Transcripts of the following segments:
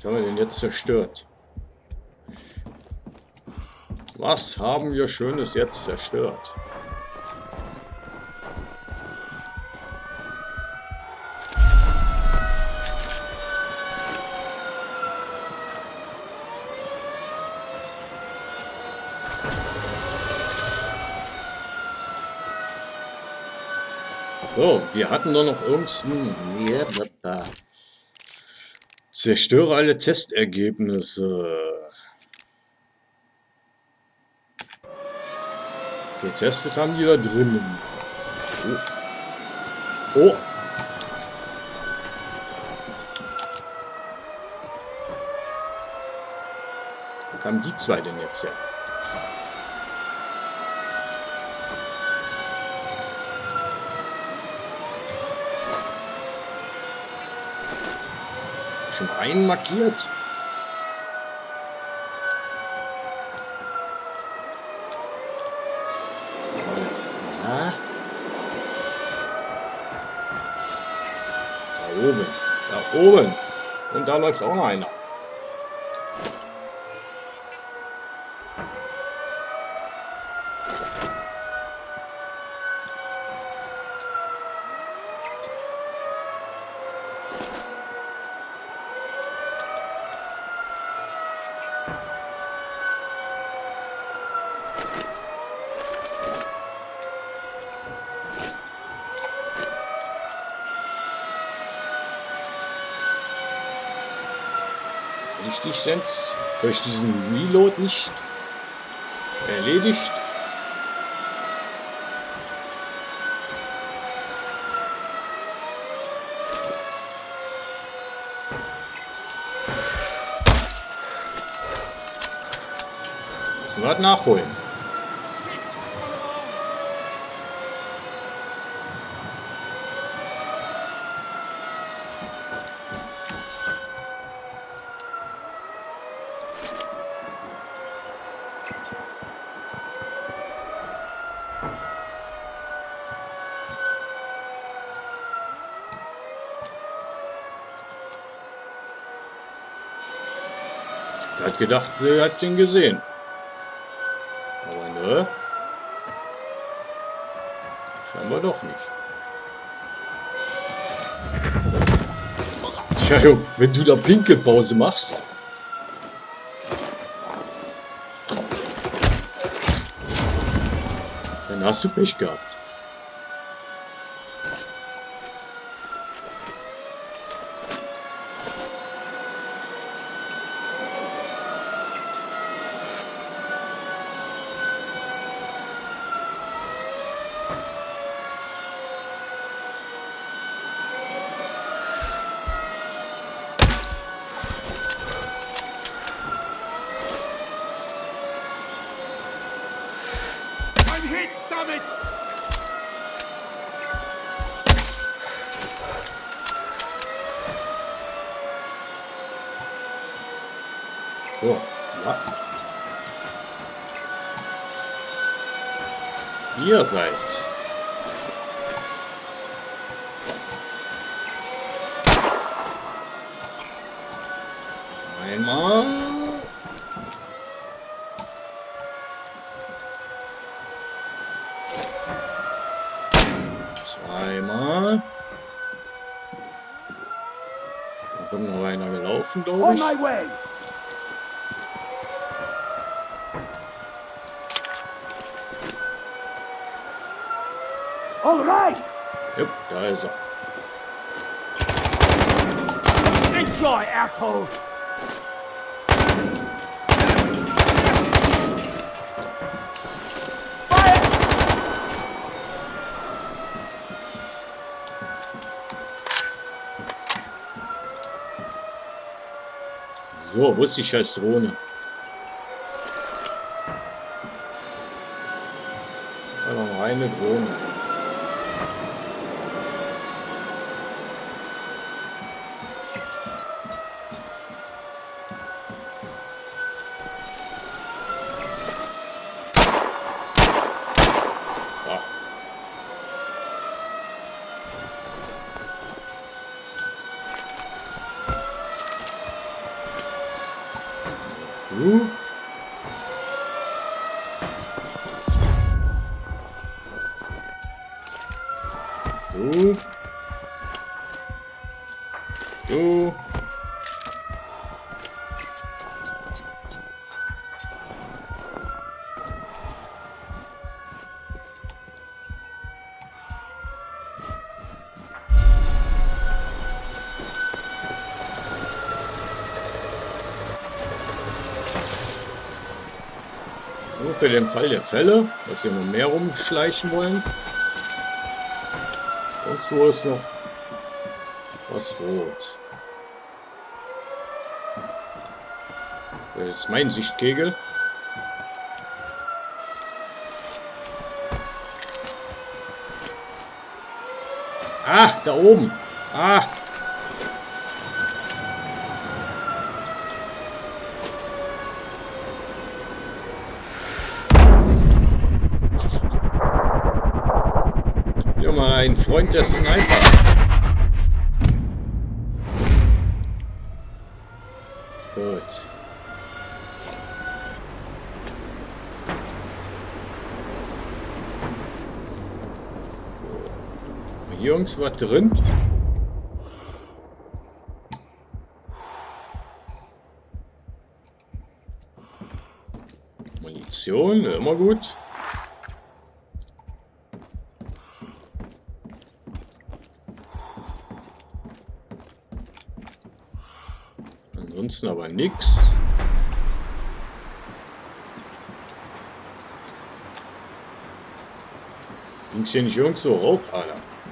haben wir denn jetzt zerstört? Was haben wir Schönes jetzt zerstört? So, wir hatten doch noch irgendein... Zerstöre alle Testergebnisse. Getestet haben die da drinnen. Oh. Oh. Wo kamen die zwei denn jetzt her? Schon einen markiert. Ja. Da oben. Da oben. Und da läuft auch noch einer. Ich dich jetzt durch diesen Reload nicht erledigt. Müssen wir halt nachholen. Er hat gedacht, sie hat den gesehen. Aber ne? Scheinbar doch nicht. Tja, Junge, wenn du da Pinkelpause machst. Dann hast du Pech gehabt. Hit damit! So, ja. Ihr seid's. Einmal. Zweimal. Da kommt noch einer gelaufen, glaube ich. Alright! Jupp, da ist er. Enjoy, asshole! So, wo ist die scheiß Drohne? Da noch eine Drohne. Ah. Du. Du. Du. Nur für den Fall der Fälle, dass wir noch mehr rumschleichen wollen. Und so ist noch was rot. Das ist mein Sichtkegel. Ah, da oben. Ah. Wieder mal ein Freund der Sniper. Gut. Hier irgendwas was drin? Munition, immer gut. Ansonsten aber nichts. Ging's hier nicht irgendwo rauf, Alter?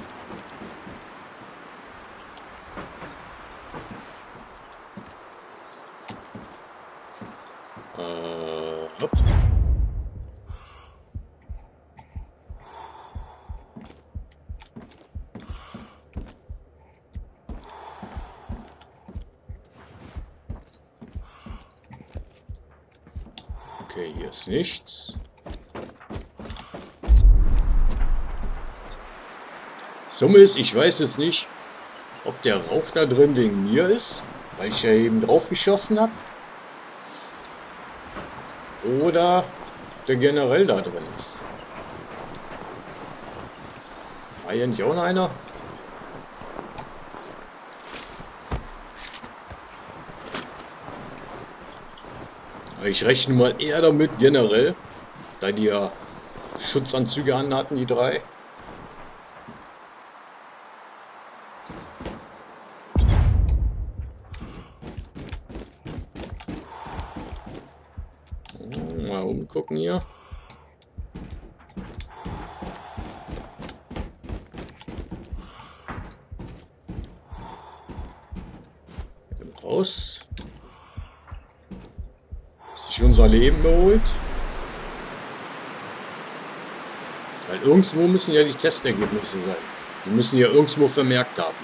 Hopp. Okay, hier ist nichts. Summe ist, ich weiß es nicht, ob der Rauch da drin wegen mir ist, weil ich ja eben drauf geschossen habe. Oder der generell da drin ist. War hier nicht auch noch einer? Aber ich rechne mal eher damit generell, da die ja Schutzanzüge an hatten, die drei. Mal umgucken hier. Raus. Sich unser Leben geholt. Weil irgendwo müssen ja die Testergebnisse sein. Die müssen ja irgendwo vermerkt haben.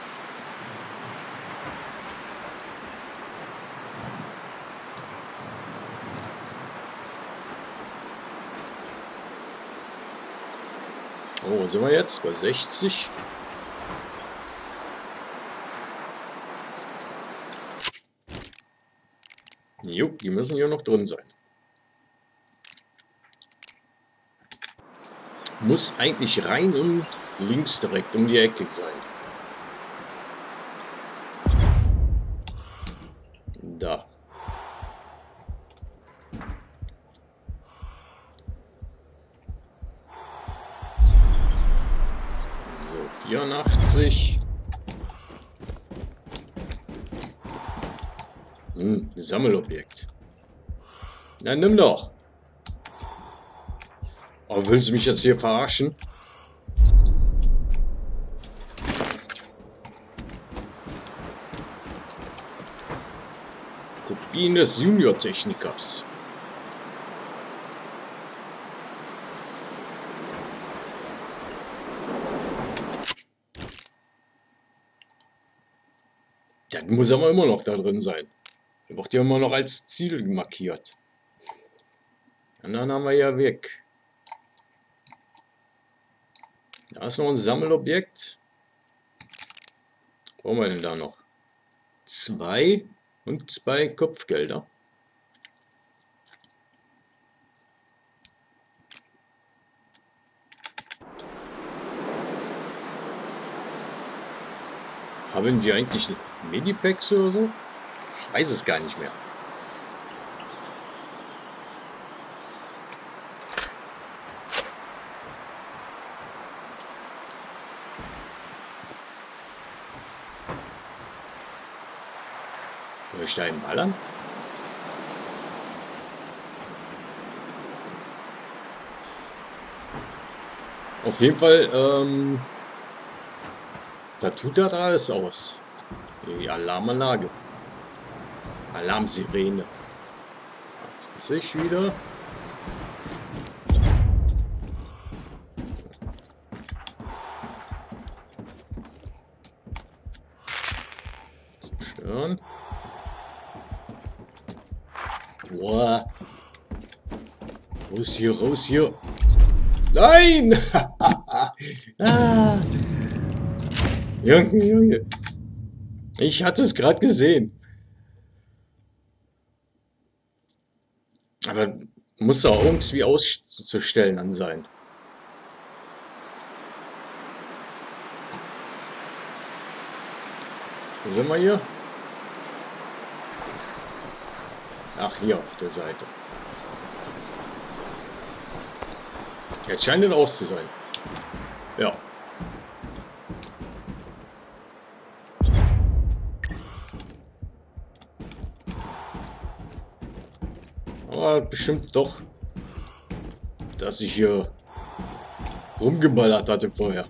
Oh, wo sind wir jetzt? Bei 60. Jo, die müssen hier noch drin sein. Muss eigentlich rein und links direkt um die Ecke sein. Da. So, 84. Sammelobjekt. Na, nimm doch. Oh, willst du mich jetzt hier verarschen? Kopien des Junior-Technikers. Das muss aber immer noch da drin sein. Der wird ja immer noch als Ziel markiert. Und dann haben wir ja weg. Da ist noch ein Sammelobjekt. Was brauchen wir denn da noch? 2 und 2 Kopfgelder. Haben die eigentlich Medipacks oder so? Ich weiß es gar nicht mehr. Soll ich da einen ballern? Auf jeden Fall, da tut das alles aus. Die Alarmanlage. Alarmsirene. 80 wieder. Stören. Boah. Raus hier, raus hier. Nein! Ah. Junge, Junge. Ich hatte es gerade gesehen. Aber muss auch irgendwie auszustellen dann sein. Wo sind wir hier? Ach, hier auf der Seite. Jetzt scheint es aus zu sein. Ja. Aber bestimmt doch, dass ich hier rumgeballert hatte vorher.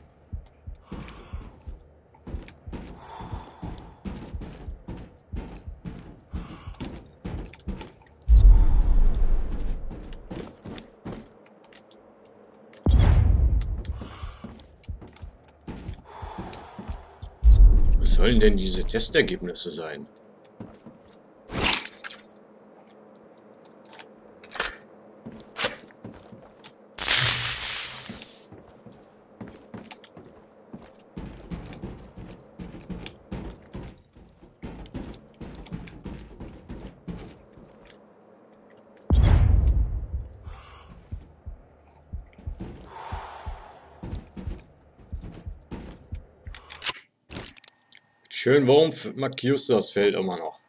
Was sollen denn diese Testergebnisse sein? Schön, warum markierst du das Feld immer noch?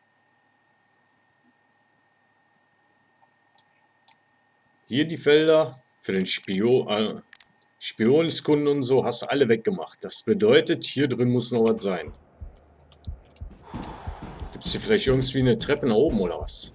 Hier die Felder für den Spionenskunden und so hast du alle weggemacht. Das bedeutet, hier drin muss noch was sein. Gibt es hier vielleicht irgendwie eine Treppe nach oben oder was?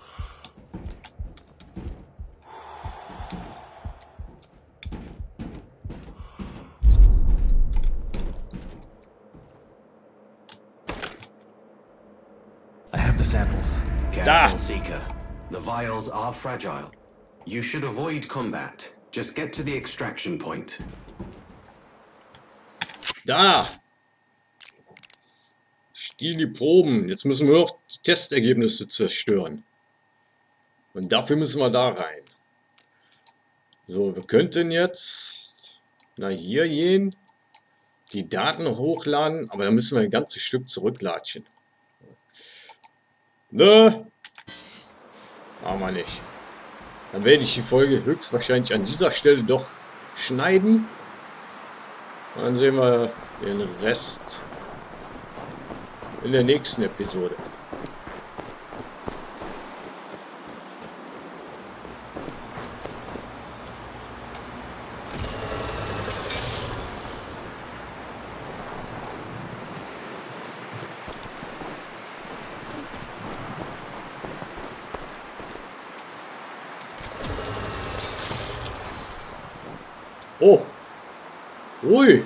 I have the samples. Da! Careful, Seeker. The vials are fragile. You should avoid combat. Just get to the extraction point. Da! Stiel die Proben. Jetzt müssen wir noch die Testergebnisse zerstören. Und dafür müssen wir da rein. So, wir könnten jetzt nach hier gehen, die Daten hochladen, aber dann müssen wir ein ganzes Stück zurücklatschen. Ne? Machen wir nicht. Dann werde ich die Folge höchstwahrscheinlich an dieser Stelle doch schneiden. Und dann sehen wir den Rest in der nächsten Episode. Oh! Ui!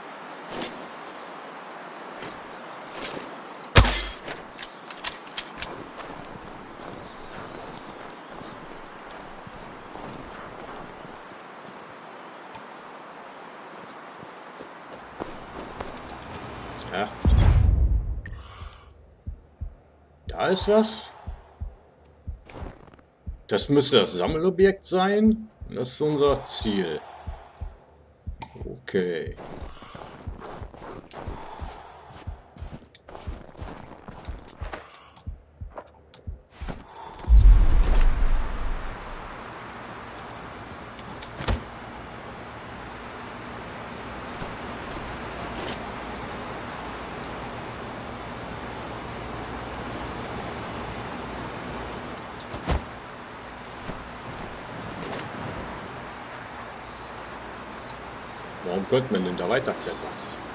Ja. Da ist was. Das müsste das Sammelobjekt sein. Das ist unser Ziel. Okay. Warum könnte man denn da weiterklettern?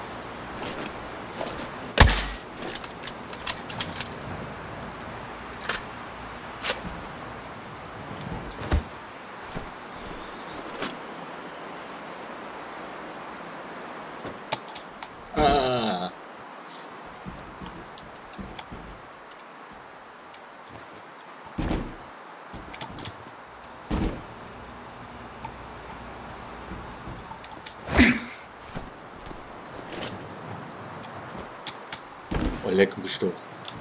Ah. Oh, leck mich doch.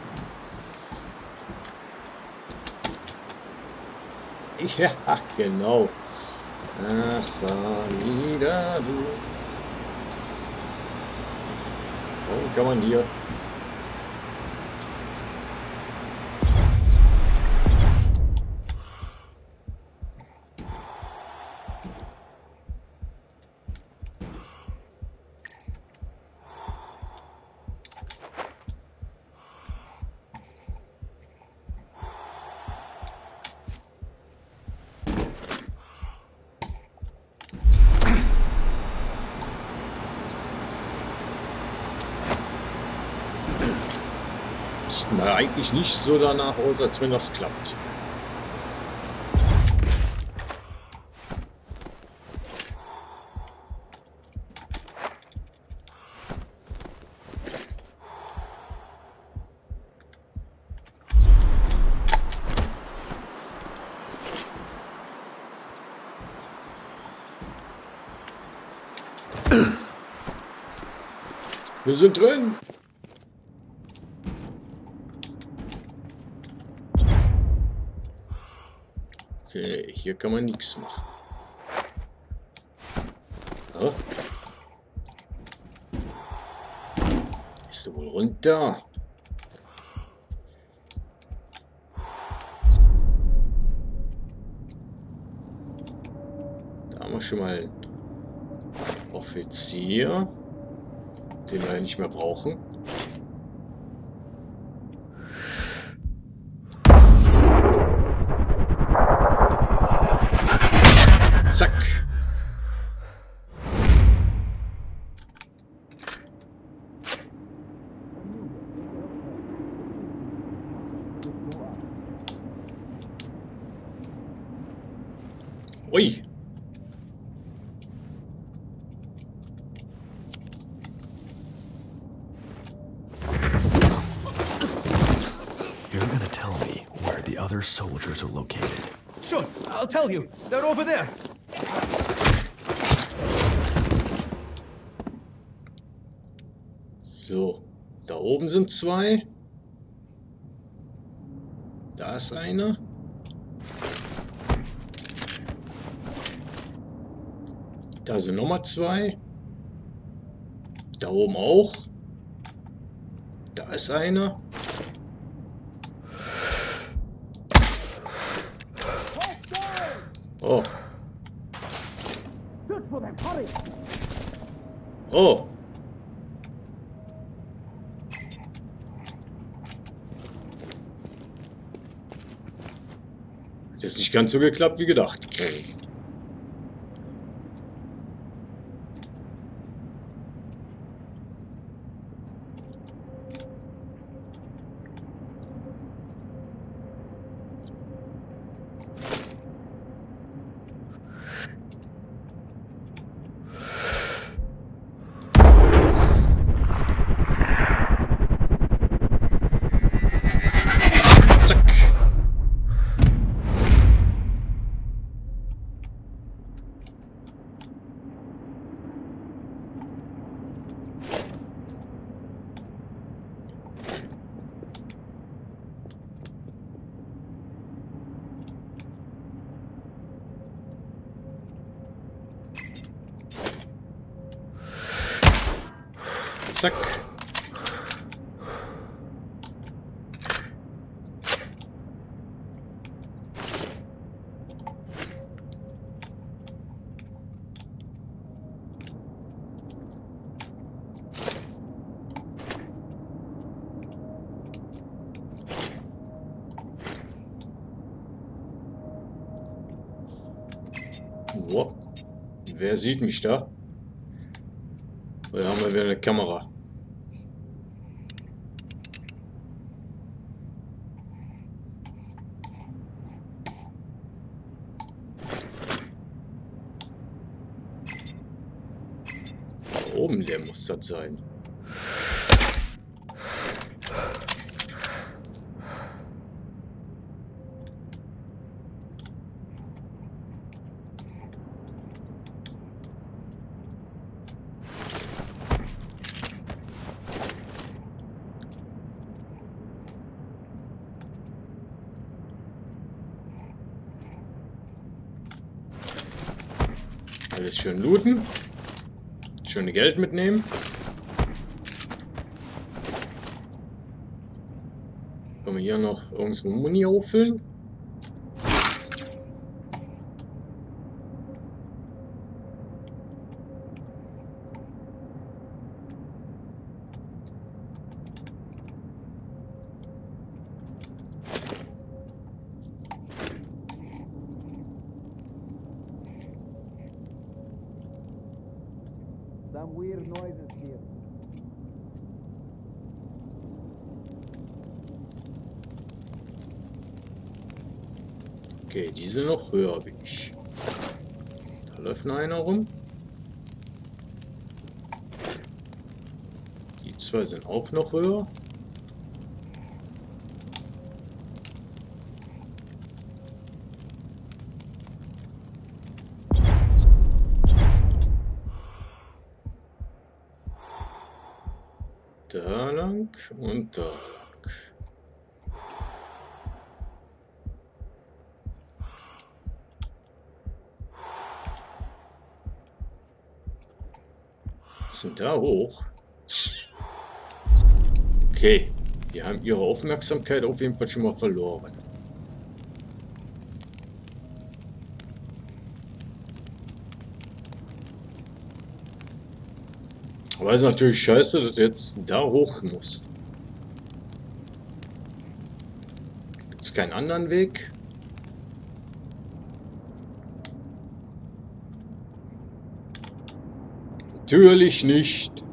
Ja, genau. Salida, du. Oh, kann man hier. Sieht mir eigentlich nicht so danach aus, als wenn das klappt. Wir sind drin! Okay, hier kann man nichts machen. Ah. Ist du wohl runter? Da haben wir schon mal einen Offizier, den wir ja nicht mehr brauchen. Zack. Ui. You're gonna tell me where the other soldiers are located. Sure, I'll tell you. They're over there. So, da oben sind zwei. Da ist einer. Da sind nochmal zwei. Da oben auch. Da ist einer. Oh. Oh. Das ist nicht ganz so geklappt wie gedacht. Zack. Zack. Wow. Wer sieht mich da? Da haben wir wieder eine Kamera. Da oben, der muss das sein. Alles schön looten. Schöne Geld mitnehmen. Können wir hier noch irgendwo Muni auffüllen? Some weird noises here. Okay, die sind noch höher wie ich. Da läuft noch einer rum. Die zwei sind auch noch höher. Da lang und da lang. Sind da hoch? Okay, die haben ihre Aufmerksamkeit auf jeden Fall schon mal verloren. Aber es ist natürlich scheiße, dass du jetzt da hoch musst. Gibt es keinen anderen Weg? Natürlich nicht.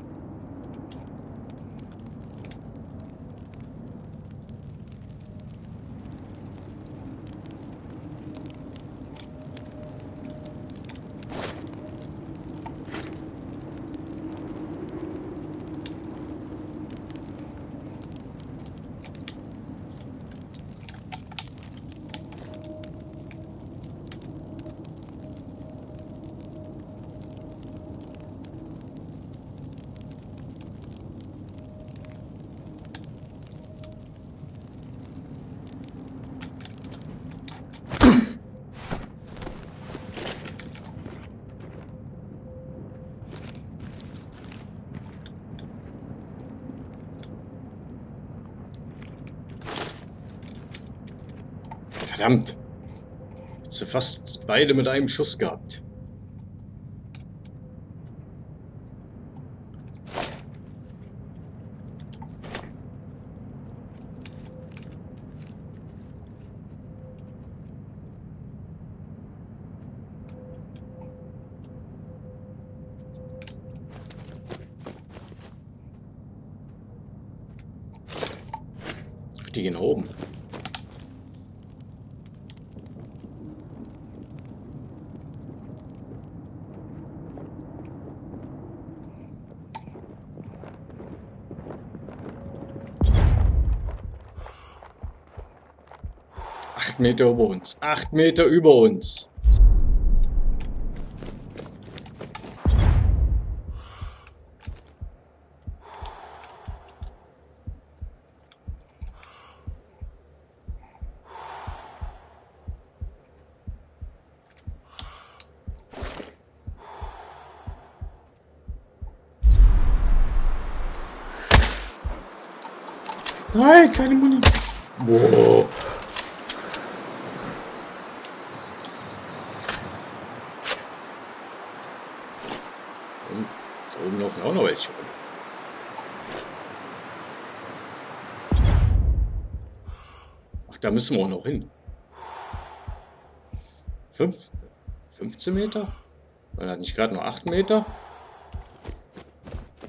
Verdammt. Jetzt fast beide mit einem Schuss gehabt. Die gehen nach oben. Acht Meter über uns. 8 Meter über uns. Nein, keine Munition. Boah. Und da oben laufen auch noch welche rum. Ach, da müssen wir auch noch hin. 15 Meter? War das nicht gerade nur 8 Meter?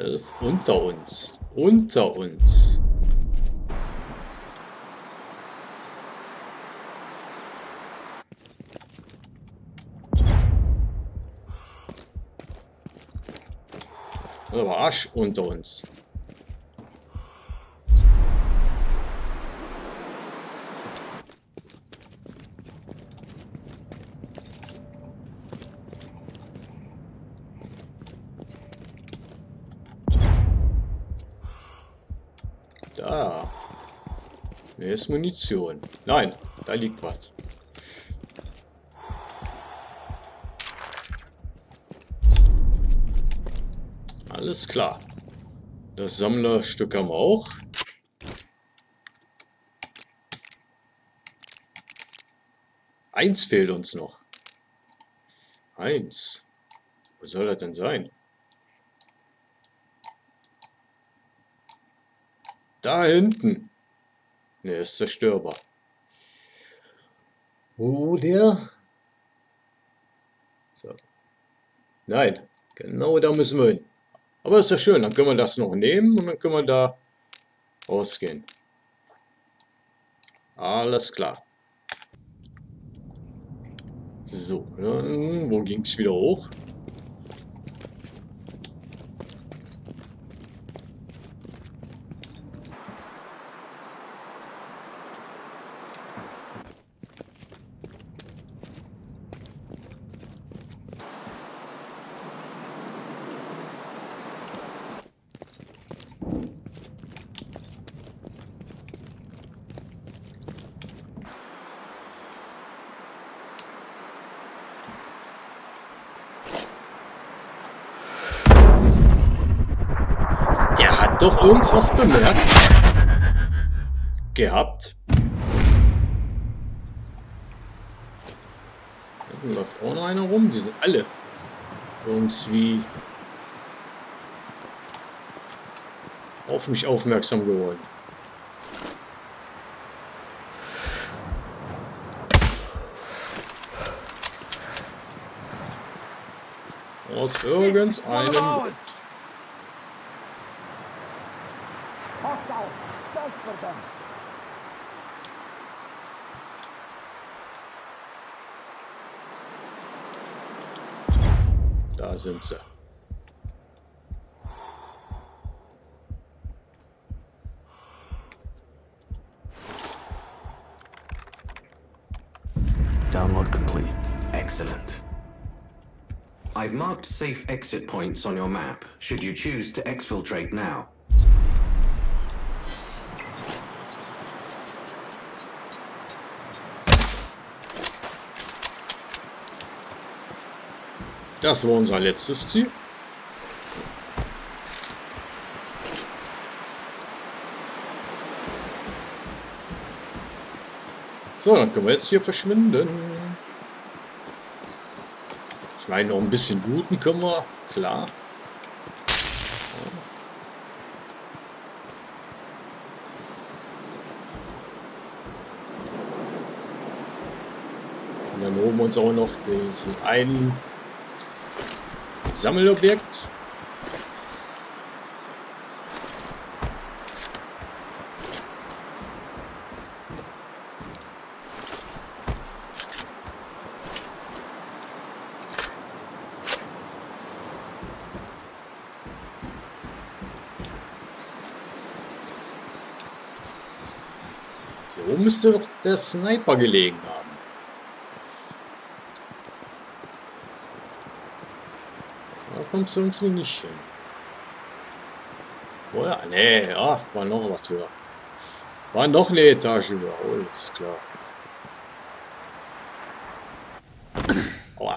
11 unter uns. Unter uns. Aber Arsch unter uns. Da. Hier ist Munition. Nein, da liegt was. Alles klar. Das Sammlerstück haben wir auch. Eins fehlt uns noch. Eins. Wo soll das denn sein? Da hinten. Ne, ist zerstörbar. Wo der? So. Nein, genau da müssen wir hin. Aber ist ja schön, dann können wir das noch nehmen und dann können wir da rausgehen. Alles klar. So, dann, wo ging es wieder hoch? Doch irgendwas bemerkt gehabt. Hinten läuft auch noch einer rum. Die sind alle irgendwie auf mich aufmerksam geworden. Aus irgendeinem Grund. Da sind sie. Download complete. Excellent. I've marked safe exit points on your map, should you choose to exfiltrate now. Das war unser letztes Ziel. So, dann können wir jetzt hier verschwinden. Ich meine, noch ein bisschen looten können wir, klar. Und dann holen wir uns auch noch diesen einen Sammelobjekt. Hier oben müsste doch der Sniper gelegen haben. Da kommst du irgendwie nicht hin. Oder? Nee, ja, war noch was höher. War noch eine Etage höher, alles klar. Aua.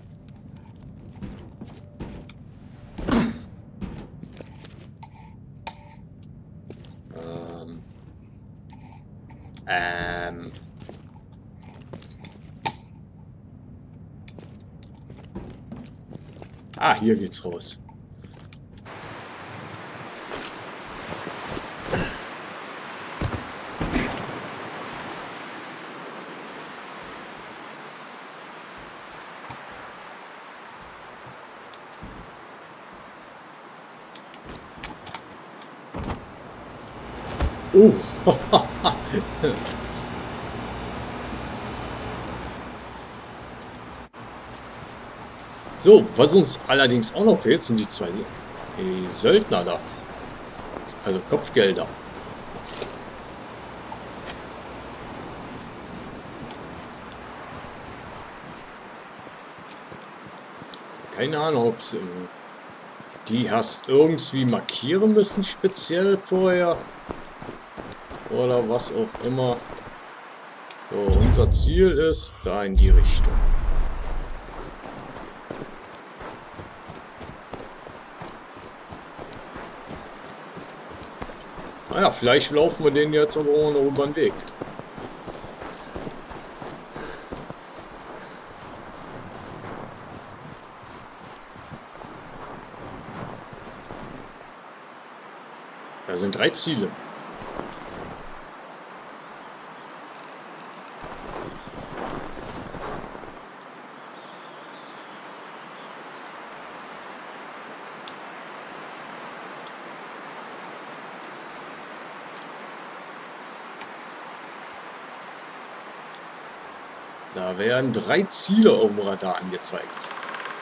Ah, hier geht's raus. Oh. So, was uns allerdings auch noch fehlt, sind die zwei Söldner da. Also Kopfgelder. Keine Ahnung, ob sie die hast irgendwie markieren müssen, speziell vorher. Oder was auch immer. So, unser Ziel ist da in die Richtung. Naja, vielleicht laufen wir den jetzt aber auch noch über den Weg. Da sind 3 Ziele. Da werden 3 Ziele auf dem Radar angezeigt.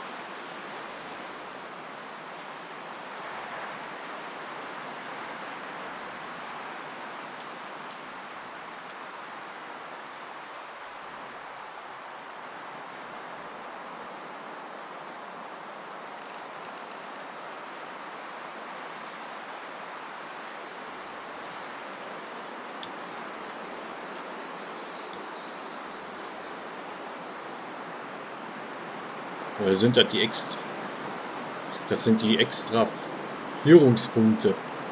Oder sind das die extra? Das sind die extra Führungspunkte.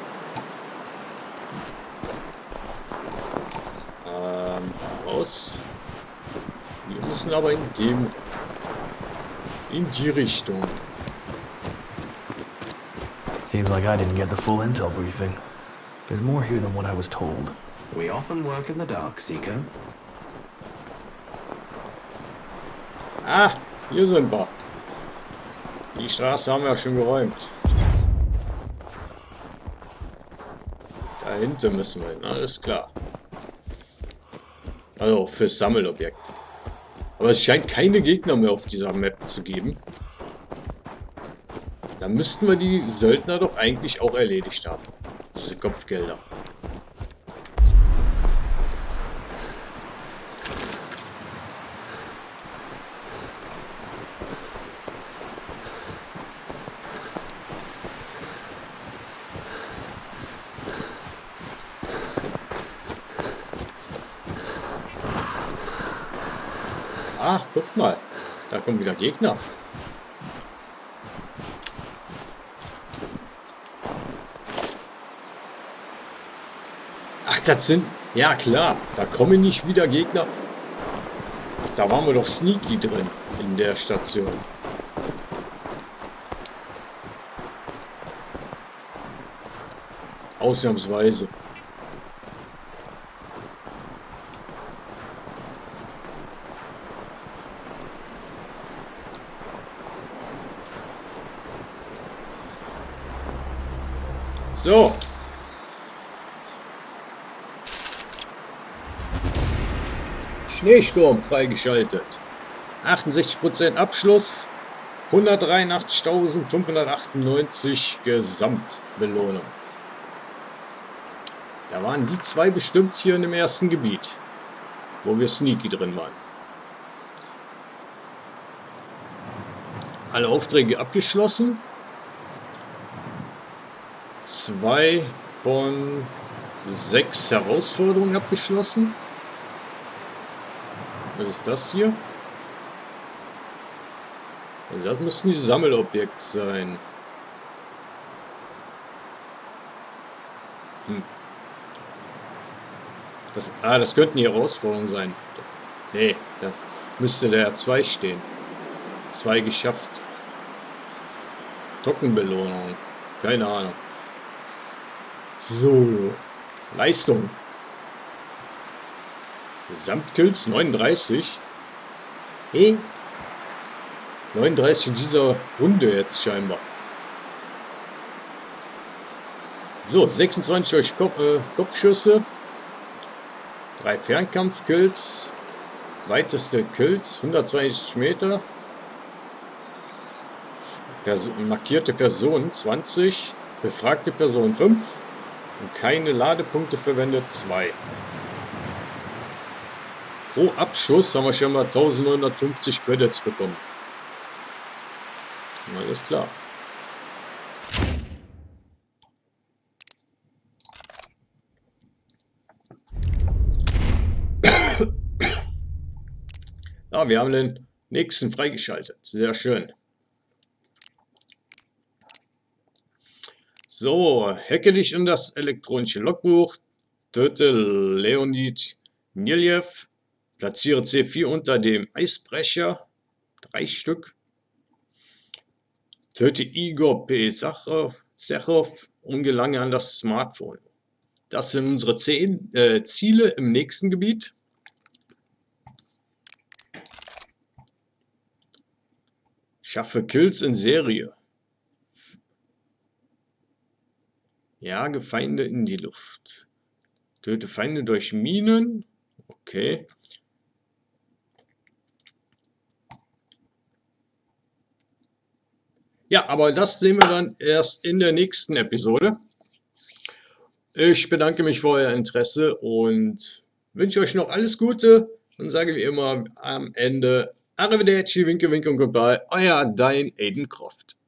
Daraus. Wir müssen aber in die Richtung. Seems like I didn't get the full intel briefing. There's more here than what I was told. We often work in the dark, Seeker. Ah, hier sind wir. Die Straße haben wir schon geräumt. Dahinter müssen wir hin, alles klar. Also fürs Sammelobjekt. Aber es scheint keine Gegner mehr auf dieser Map zu geben. Dann müssten wir die Söldner doch eigentlich auch erledigt haben. Diese Kopfgelder. Ah, guck mal. Da kommen wieder Gegner. Ach, das sind... Ja, klar. Da kommen nicht wieder Gegner. Da waren wir doch sneaky drin in der Station. Ausnahmsweise. So. Schneesturm freigeschaltet. 68% Abschluss. 183.598 Gesamtbelohnung. Da waren die 2 bestimmt hier in dem ersten Gebiet, wo wir sneaky drin waren. Alle Aufträge abgeschlossen. 2 von 6 Herausforderungen abgeschlossen. Was ist das hier? Also das müssten die Sammelobjekte sein. Das könnten die Herausforderungen sein. Nee, da müsste der 2 stehen. 2 geschafft. Trockenbelohnung. Keine Ahnung. So. Leistung. Gesamtkills 39. Hey. 39 in dieser Runde jetzt scheinbar. So, 26 durch Kopfschüsse, 3 Fernkampfkills, weiteste Kills, 120 Meter, markierte Person 20, befragte Person 5 und keine Ladepunkte verwendet 2. Pro Abschuss haben wir schon mal 1950 Credits bekommen. Alles klar. Ja, wir haben den nächsten freigeschaltet. Sehr schön. So, hacke dich in das elektronische Logbuch, töte Leonid Niljev, platziere C4 unter dem Eisbrecher, 3 Stück, töte Igor P. Zechov und gelange an das Smartphone. Das sind unsere 10 Ziele im nächsten Gebiet. Schaffe Kills in Serie. Jage Feinde in die Luft. Töte Feinde durch Minen. Okay. Ja, aber das sehen wir dann erst in der nächsten Episode. Ich bedanke mich für euer Interesse und wünsche euch noch alles Gute und sage wie immer am Ende Arrivederci, Winke, Winke und Goodbye, euer Dein Aiden Croft.